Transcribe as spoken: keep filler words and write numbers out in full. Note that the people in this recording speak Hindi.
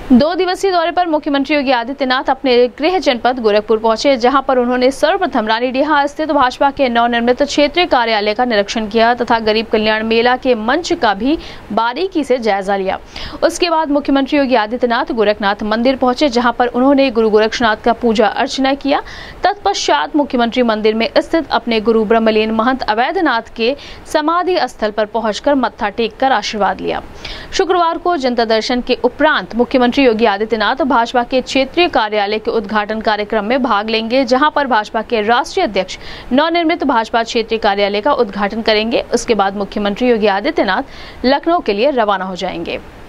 दो दिवसीय दौरे पर मुख्यमंत्री योगी आदित्यनाथ अपने गृह जनपद गोरखपुर पहुंचे, जहां पर उन्होंने सर्वप्रथम रानीडीहा स्थित भाजपा के नवनिर्मित क्षेत्रीय कार्यालय का निरीक्षण किया तथा गरीब कल्याण मेला के मंच का भी बारीकी से जायजा लिया। उसके बाद मुख्यमंत्री योगी आदित्यनाथ गोरखनाथ मंदिर पहुंचे, जहां पर उन्होंने गुरु गोरक्षनाथ का पूजा अर्चना किया। तत्पश्चात मुख्यमंत्री मंदिर में स्थित अपने गुरु ब्रह्मलीन महंत अवैधनाथ के समाधि स्थल पर पहुंचकर मत्था टेक कर आशीर्वाद लिया। शुक्रवार को जनता दर्शन के उपरांत मुख्यमंत्री योगी आदित्यनाथ भाजपा के क्षेत्रीय कार्यालय के उद्घाटन कार्यक्रम में भाग लेंगे, जहां पर भाजपा के राष्ट्रीय अध्यक्ष नवनिर्मित भाजपा क्षेत्रीय कार्यालय का उद्घाटन करेंगे। उसके बाद मुख्यमंत्री योगी आदित्यनाथ लखनऊ के लिए रवाना हो जाएंगे।